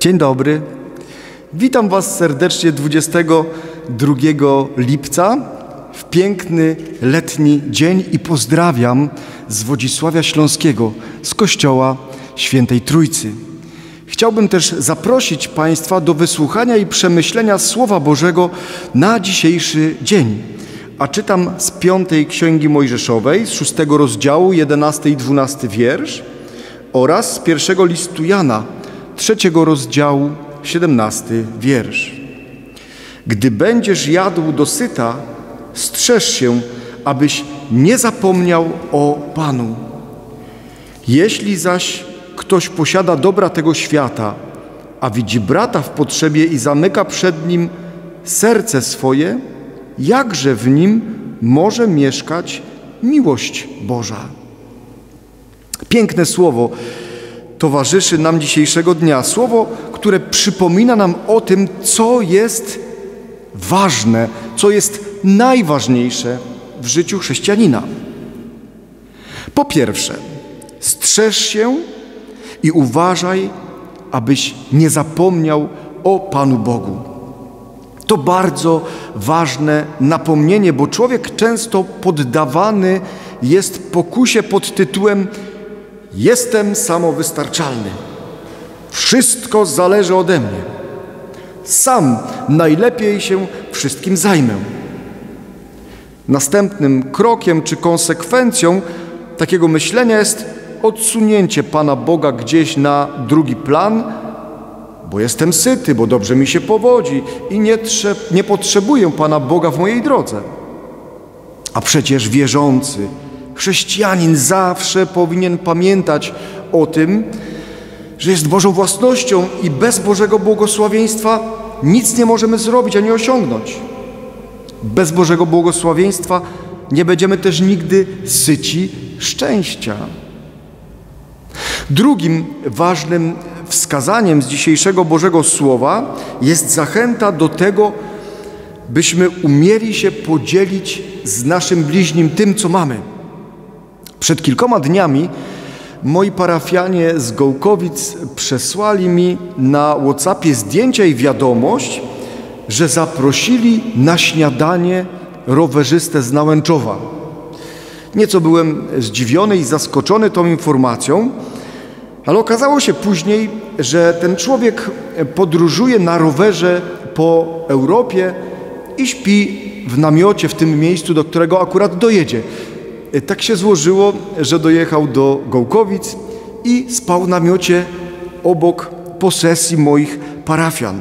Dzień dobry. Witam Was serdecznie 22 lipca w piękny letni dzień i pozdrawiam z Wodzisławia Śląskiego, z Kościoła Świętej Trójcy. Chciałbym też zaprosić Państwa do wysłuchania i przemyślenia Słowa Bożego na dzisiejszy dzień. A czytam z 5 Księgi Mojżeszowej, z 6 rozdziału, 11 i 12 wiersz oraz z 1 listu Jana, 3 rozdziału, 17 wiersz. Gdy będziesz jadł dosyta, strzeż się, abyś nie zapomniał o Panu. Jeśli zaś ktoś posiada dobra tego świata, a widzi brata w potrzebie i zamyka przed nim serce swoje, jakże w nim może mieszkać miłość Boża? Piękne słowo towarzyszy nam dzisiejszego dnia. Słowo, które przypomina nam o tym, co jest ważne, co jest najważniejsze w życiu chrześcijanina. Po pierwsze, strzeż się i uważaj, abyś nie zapomniał o Panu Bogu. To bardzo ważne napomnienie, bo człowiek często poddawany jest pokusie pod tytułem „Jestem samowystarczalny. Wszystko zależy ode mnie. Sam najlepiej się wszystkim zajmę”. Następnym krokiem czy konsekwencją takiego myślenia jest odsunięcie Pana Boga gdzieś na drugi plan, bo jestem syty, bo dobrze mi się powodzi i nie potrzebuję Pana Boga w mojej drodze. A przecież wierzący chrześcijanin zawsze powinien pamiętać o tym, że jest Bożą własnością i bez Bożego błogosławieństwa nic nie możemy zrobić ani osiągnąć. Bez Bożego błogosławieństwa nie będziemy też nigdy syci szczęścia. Drugim ważnym wskazaniem z dzisiejszego Bożego Słowa jest zachęta do tego, byśmy umieli się podzielić z naszym bliźnim tym, co mamy. Przed kilkoma dniami moi parafianie z Gołkowic przesłali mi na WhatsAppie zdjęcia i wiadomość, że zaprosili na śniadanie rowerzystę z Nałęczowa. Nieco byłem zdziwiony i zaskoczony tą informacją, ale okazało się później, że ten człowiek podróżuje na rowerze po Europie i śpi w namiocie w tym miejscu, do którego akurat dojedzie. Tak się złożyło, że dojechał do Gołkowic i spał w namiocie obok posesji moich parafian.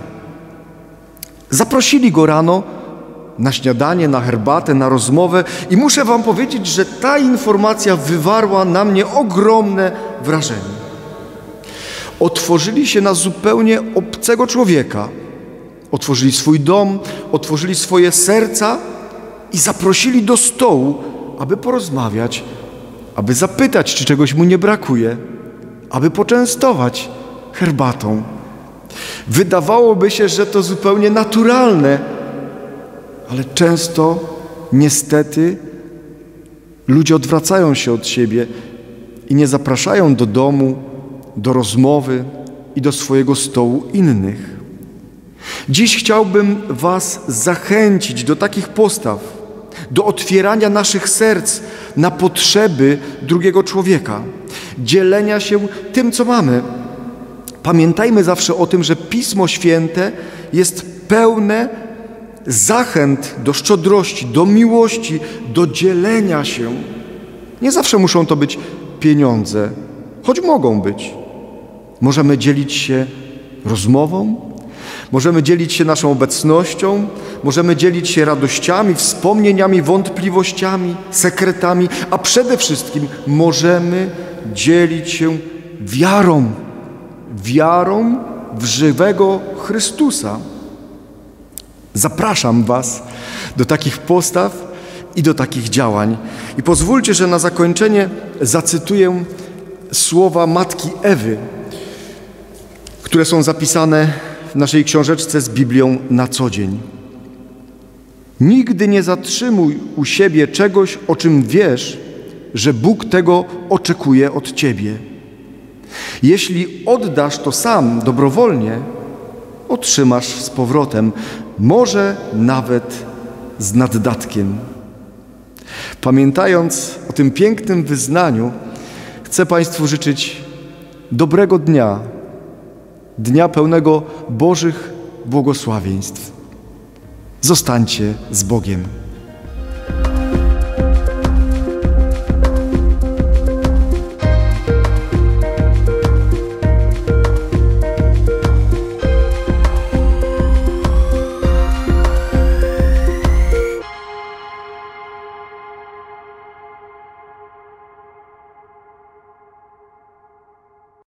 Zaprosili go rano na śniadanie, na herbatę, na rozmowę i muszę wam powiedzieć, że ta informacja wywarła na mnie ogromne wrażenie. Otworzyli się na zupełnie obcego człowieka. Otworzyli swój dom, otworzyli swoje serca i zaprosili do stołu, aby porozmawiać, aby zapytać, czy czegoś mu nie brakuje, aby poczęstować herbatą. Wydawałoby się, że to zupełnie naturalne, ale często, niestety, ludzie odwracają się od siebie i nie zapraszają do domu, do rozmowy i do swojego stołu innych. Dziś chciałbym Was zachęcić do takich postaw, do otwierania naszych serc na potrzeby drugiego człowieka, dzielenia się tym, co mamy. Pamiętajmy zawsze o tym, że Pismo Święte jest pełne zachęt do szczodrości, do miłości, do dzielenia się. Nie zawsze muszą to być pieniądze, choć mogą być. Możemy dzielić się rozmową, możemy dzielić się naszą obecnością, możemy dzielić się radościami, wspomnieniami, wątpliwościami, sekretami, a przede wszystkim możemy dzielić się wiarą. Wiarą w żywego Chrystusa. Zapraszam Was do takich postaw i do takich działań. I pozwólcie, że na zakończenie zacytuję słowa matki Ewy, które są zapisane w naszej książeczce z Biblią na co dzień. Nigdy nie zatrzymuj u siebie czegoś, o czym wiesz, że Bóg tego oczekuje od ciebie. Jeśli oddasz to sam dobrowolnie, otrzymasz z powrotem, może nawet z naddatkiem. Pamiętając o tym pięknym wyznaniu, chcę Państwu życzyć dobrego dnia, dnia pełnego Bożych błogosławieństw. Zostańcie z Bogiem.